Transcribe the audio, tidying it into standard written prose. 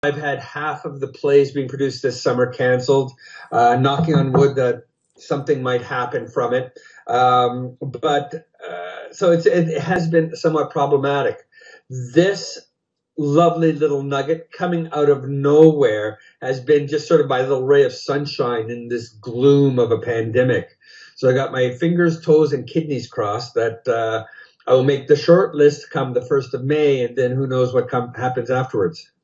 I've had half of the plays being produced this summer canceled, knocking on wood that something might happen from it. So it has been somewhat problematic. This lovely little nugget coming out of nowhere has been just sort of my little ray of sunshine in this gloom of a pandemic. So I got my fingers, toes, and kidneys crossed that I will make the short list come the 1st of May, and then who knows what happens afterwards.